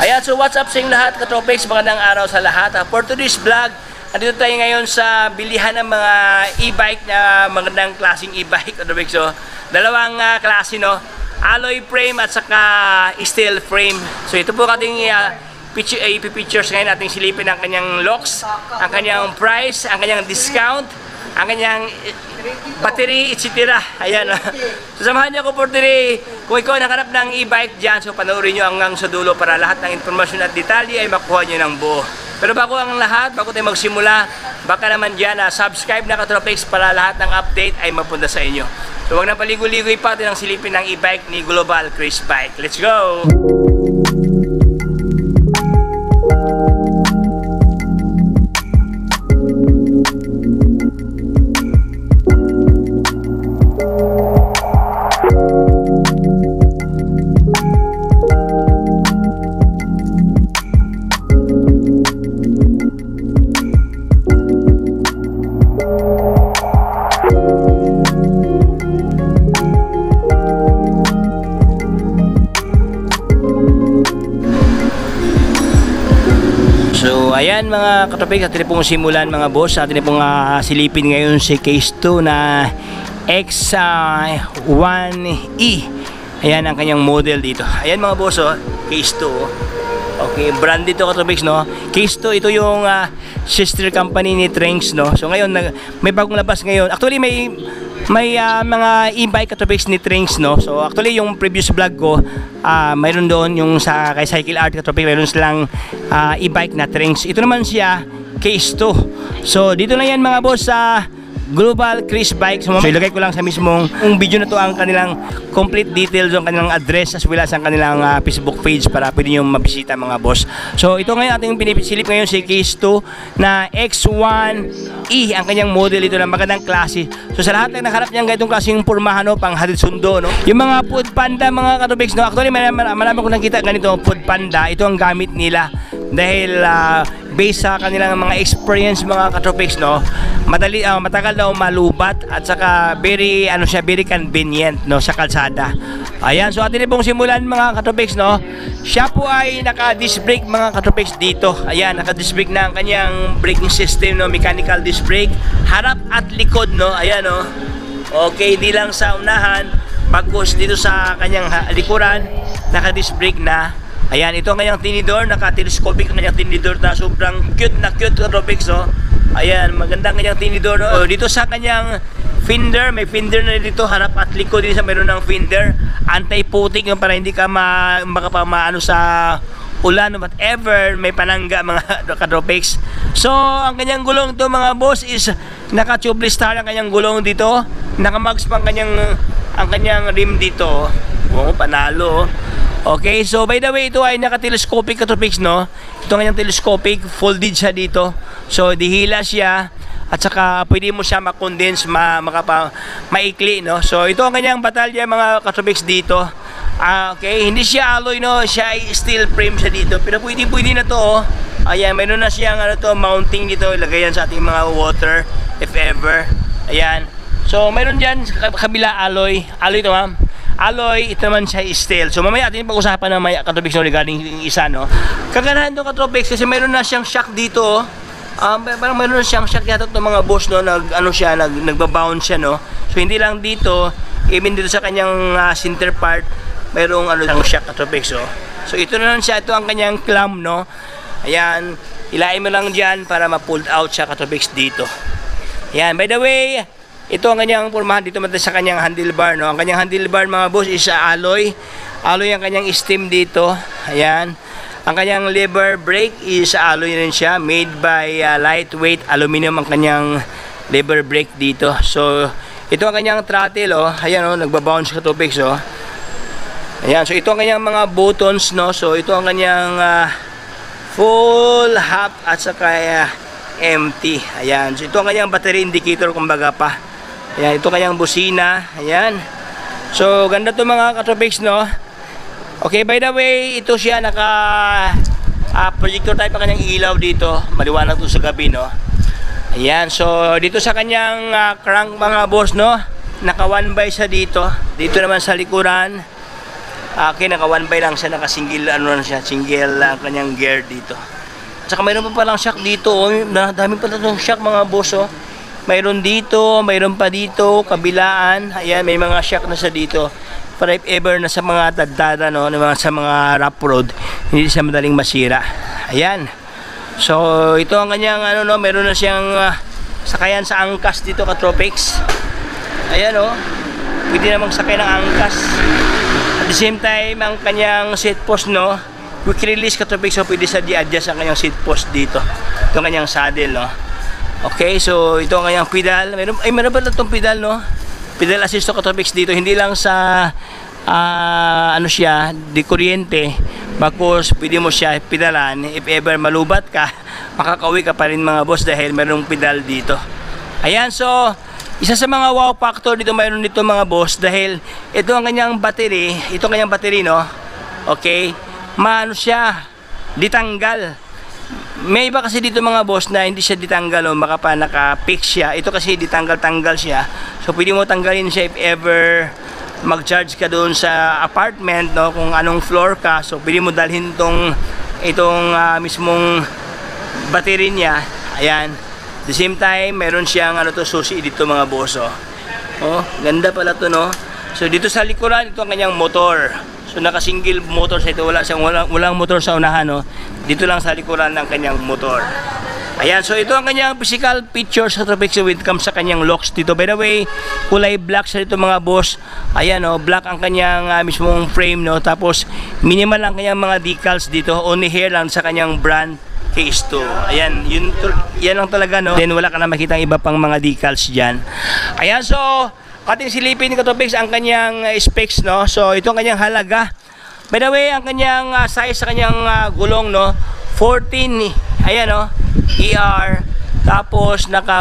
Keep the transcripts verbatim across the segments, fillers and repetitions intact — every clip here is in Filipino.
Ayan, so what's up sa inyong lahat, Katropex? Magandang araw sa lahat. For today's vlog, andito tayo ngayon sa bilihan ng mga e-bike na magandang klaseng e-bike, Katropex. So, dalawang uh, klase, no? Alloy frame at saka steel frame. So, ito po ating uh, picture, uh, pictures ngayon, ating silipin ang kanyang locks, ang kanyang price, ang kanyang discount, ang kanyang battery, et cetera. Ayan. So, samahan niyo ako for today. Kung ikaw nakarap ng e-bike dyan, so panoorin nyo hanggang sa dulo para lahat ng informasyon at detalye ay makuha nyo ng buo. Pero bago ang lahat, bago tayo magsimula, baka naman dyan na subscribe na Katropex para lahat ng update ay mapunta sa inyo. So huwag na paligoy-ligoy pa din ang silipin ng e-bike ni Global Chris Bike. Let's go! So ayan mga Katropex, atin pong simulan mga boss, atin pong uh, silipin ngayon si Case two na X one E. Ayan ang kanyang model dito. Ayan mga boss, oh, Case two. Okay, brand dito Katropex, no? Case two, ito yung uh, sister company ni Trenks, no? So ngayon may bagong labas ngayon. Actually may may uh, mga e-bike Katropex ni Trenks, no? So actually yung previous vlog ko, uh, mayroon doon yung sa kay Cycle Art Katropex, mayroon silang uh, e-bike na Trenks. Ito naman siya Case two. So dito na yan mga boss sa uh, Global Chris Bike. So, so ilagay ko lang sa mismong yung video na to ang kanilang complete details, ang kanilang address as well as ang kanilang uh, Facebook page para pwede nyo mabisita mga boss. So ito ngayon ating pinipisilip ngayon si Case two na X one E, ang kanyang model ito na magandang klase. So sa lahat ng nakarap niyang ganitong klaseng pormahan, no, pang hatid sundo, no? Yung mga Food Panda mga Katropex, no? Actually marami, marami ko nakita ganito Food Panda, ito ang gamit nila dahil uh, based sa kanilang mga experience mga Katropex, no, madali uh, matagal daw malubat at saka very ano siya, very convenient, no, sa kalsada. Ayan, so atin pong simulan mga Katropex, no. Siya po ay naka disc brake mga Katropex dito. Ayan, naka disc brake na ang kanyang braking system, no, mechanical disc brake, harap at likod, no. Ayan, no. Okay, di lang sa unahan, bagkus dito sa kanyang likuran, naka disc brake na. Ayan, ito ang kanyang tinidor, naka-telescopic ang kanyang tinidor na sobrang cute na cute Katropex, oh. Ayan, maganda ang kanyang tinidor, oh. Dito sa kanyang fender, may fender na dito, harap at likod din sa mayroon ng fender. Anti-putik yung para hindi ka ma, makapa maano sa ulan o whatever, may panangga mga Katropex. So, ang kanyang gulong to mga boss is naka-tubeless star ang kanyang gulong dito. Naka-mags pa ang kanyang, ang kanyang rim dito. Oh, panalo, oh. Okay, so by the way, ito ay naka-telescopic Katropex, no? Ito ang kanyang telescopic, folded siya dito. So, dihila siya at saka pwede mo siya ma-condense, ma makapa maikli, no? So, ito ang kanyang batalya mga Katropex dito. Ah, okay, hindi siya alloy, no? Siya ay steel frame siya dito. Pero pwede-pwede na to, oh. Ayan, mayroon na siyang ano to, mounting dito. Ilagay yan sa ating mga water, if ever. Ayan. So, mayroon dyan kabila alloy. Alloy ito, ma'am. Alloy, ito naman siya steel. So mamaya atin pag-usapan na may Katropex, no, regarding yung isa, no. Kaganahan to Katropex kasi mayroon na siyang shock dito, oh. Um, parang mayroon na siyang shock yata itong mga boss, no, nag, ano siya, nag, nagbabound siya, no. So hindi lang dito, even dito sa kanyang uh, center part, mayroong ano, siyang shock Katropex, oh. So ito na lang siya, ito ang kanyang clamp, no. Ayan, ilain mo lang dyan para ma-pulled out siya Katropex dito. Ayan, by the way, ito ang kanyang pormahan dito sa kanyang handlebar, no. Ang kanyang handlebar mga boss is uh, alloy. Alloy ang kanyang stem dito. Ayan. Ang kanyang lever brake is alloy rin siya, made by uh, lightweight aluminum ang kanyang lever brake dito. So ito ang kanyang throttle, oh. Ayan, oh, nagba-bounce Katropex, oh. Ayan, so ito ang kanyang mga buttons, no. So ito ang kanyang uh, full, half at saka uh, empty. Ayan, so ito ang kanyang battery indicator kumbaga pa. Ayan, ito kanyang busina. Ayan. So, ganda to mga Katropex, no? Okay, by the way, ito siya naka uh, projector type ang kanyang ilaw dito. Maliwanag to sa gabi, no? Ayan, so dito sa kanyang uh, crank mga boss, no? Naka one by siya dito. Dito naman sa likuran. Akin, naka one by lang siya, naka single, ano lang siya, single lang kanyang gear dito. At saka mayroon pa palang shock dito, oh. Dami pa itong shock mga boss, oh. Mayroon dito, mayroon pa dito, kabilaan. Ayan, may mga shock na siya dito. Para if ever na sa mga tadtada, no, sa mga rough road, hindi siya madaling masira. Ayan. So, ito ang kanyang, ano, no, mayroon na siyang uh, sakayan sa angkas dito, Katropics. Ayan, oh. Pwede namang sakay ng angkas. At the same time, ang kanyang seat post, no, quick release, Katropics, so pwede sa di-adjust ang kanyang seat post dito. Ito ang kanyang saddle, no. Okay, so ito ang kanyang pedal. Meron, ay, meron pa na itong pedal, no. Pedal assist to, Katropics, dito. Hindi lang sa, uh, ano siya, di kuryente. Bakos, pwede mo siya pedalan. If ever malubat ka, makakauwi ka pa rin mga boss dahil mayroong pedal dito. Ayan, so isa sa mga wow factor dito mayroon dito mga boss dahil ito ang kanyang battery, ito ang kanyang battery, no. Okay, maano siya, ditanggal. May iba kasi dito mga boss na hindi siya ditanggal, o baka pa naka-fix siya. Ito kasi ditanggal-tanggal siya. So pwede mo tanggalin siya if ever mag-charge ka doon sa apartment, no, kung anong floor ka. So pwede mo dalhin itong itong uh, mismong battery niya. Ayan. At the same time, meron siyang ano to, susi dito mga boss, oh. Oh, ganda pala to, no. So dito sa likuran, ito ang kanyang motor. So naka-single motor sa ito, wala siyang walang, walang motor sa unahan, no. Dito lang sa likuran ng kanyang motor. Ayan, so ito ang kanyang physical features sa Katropics when it comes sa kanyang locks dito. By the way, kulay black sa dito mga boss. Ayan, no, black ang kanyang uh, mismong frame, no. Tapos minimal ang kanyang mga decals dito. Only hair lang sa kanyang brand Case two. Ayan, yun, yan lang talaga, no. Then wala ka na makita iba pang mga decals dyan. Ayan, so ating silipin, Katropics, ang kanyang uh, specs, no. So ito ang kanyang halaga. By the way, ang kanyang uh, size sa kanyang uh, gulong, no, fourteen. Ayan, no, E R. Tapos naka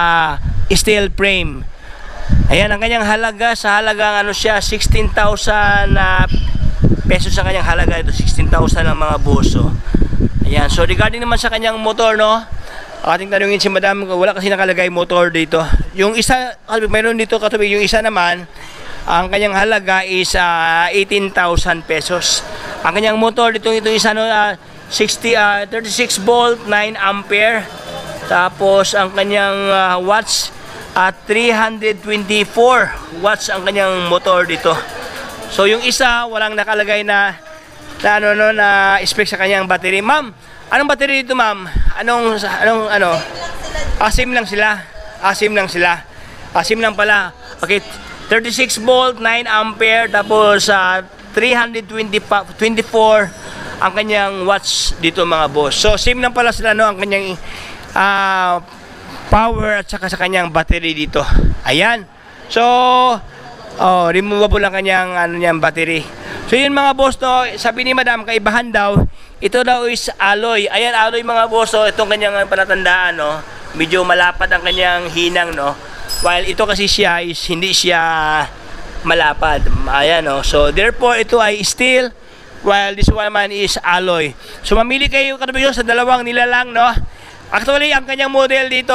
steel frame. Ayan ang kanyang halaga. Sa halagang ano siya, sixteen thousand uh, pesos sa kanyang halaga. Ito sixteen thousand ang mga boso. Ayan, so regarding naman sa kanyang motor, no, ating tanungin si madam, wala kasi nakalagay motor dito. Yung isa, mayroon dito Katropics, yung isa naman, ang kanyang halaga is uh, eighteen thousand pesos. Ang kanyang motor dito, ito isa, no, uh, sixty, uh, thirty-six volt, nine ampere. Tapos ang kanyang uh, watts at uh, three hundred twenty-four watts ang kanyang motor dito. So yung isa, walang nakalagay na na ano, no, na spec sa kanyang battery. Ma'am, anong battery dito, ma'am? Anong anong ano? Asim lang sila. Asim lang sila. Asim lang pala. Okay, thirty-six volt, nine ampere, tapos uh, three hundred twenty-four ang kanyang watts dito mga boss. So same lang pala sila, no, ang kanyang uh, power at saka sa kanyang battery dito. Ayan. So oh, removable ang kanyang ano niyang battery. So yun mga boss, no, sabi ni madam, kaibahan daw, ito daw is alloy. Ayan, alloy mga boss, no, itong kanyang palatandaan, no, medyo malapad ang kanyang hinang, no, while ito kasi siya is hindi siya malapad. Ayan, no, so therefore ito ay steel, while this one man is alloy. So mamili kayo, Katropics, sa dalawang nilalang, no. Actually ang kanyang model dito,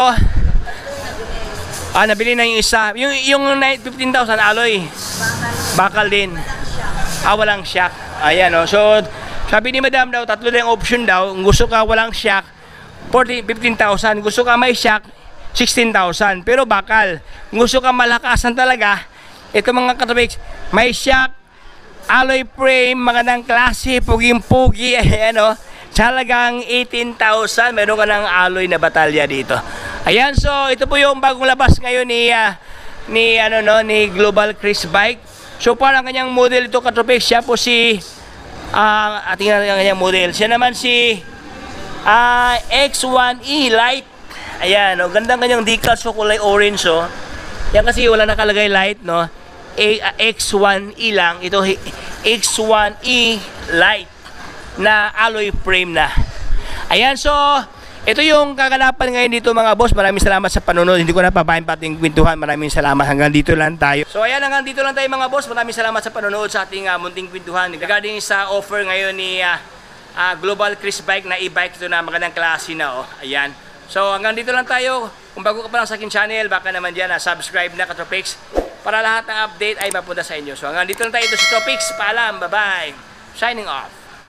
ah, nabili na yung isa, yung, yung fifteen thousand alloy, bakal din. Ah, walang shock. Ayan, no. So sabi ni madam daw, tatlo na yung option daw. Kung gusto ka walang shock, fifteen thousand. Gusto ka may shock, sixteen thousand. Pero bakal. Kung gusto ka malakasan talaga, ito mga Katropics, may shock, alloy frame, magandang klase, puging-pugi, ayan, no. Talagang eighteen thousand. Meron ka ng alloy na batalya dito. Ayan, so ito po yung bagong labas ngayon ni uh, ni ano, no, ni Global Chris Bike. So parang kanyang model ito, Katropics, siya po si uh, ating ang kanyang model. Siya naman si uh, X one E Light. Ayan, no, gandang kanyang decals, so kulay orange, oh. Yan kasi wala nakalagay light, no. A, uh, X one E lang. Ito X one E Light na alloy frame na. Ayan, so ito yung kaganapan ngayon dito mga boss. Maraming salamat sa panonood. Hindi ko na pabahin pa ating kwentuhan. Maraming salamat. Hanggang dito lang tayo. So ayan, hanggang dito lang tayo mga boss. Maraming salamat sa panonood sa ating uh, munting kwentuhan regarding sa offer ngayon ni uh, uh, Global Chris Bike na e-bike. Ito na magandang klase na, oh. Ayan. So hanggang dito lang tayo. Kung bago ka pa lang sa aking channel, baka naman dyan uh, subscribe na, Katropics. para lahat ng update ay mapunta sa inyo. So hanggang dito na tayo ito sa topics. Paalam, bye-bye. Signing off.